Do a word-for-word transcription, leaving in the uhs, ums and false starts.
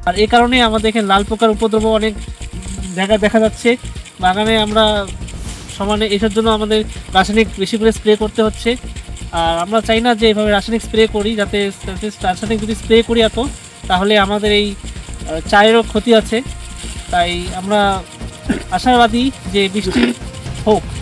আর এই কারণে আমাদের এখানে লাল পোকার উপদ্রব অনেক দেখা দেখা যাচ্ছে বাগানে। আমরা সমানে এটার জন্য আমাদের রাসায়নিক বেশি করে স্প্রে করতে হচ্ছে। আর আমরা চাই না যে এভাবে রাসায়নিক স্প্রে করি, যাতে রাসায়নিক যদি স্প্রে করি এত তাহলে আমাদের এই চায়েরও ক্ষতি আছে। তাই আমরা আশাবাদী যে বৃষ্টি হোক।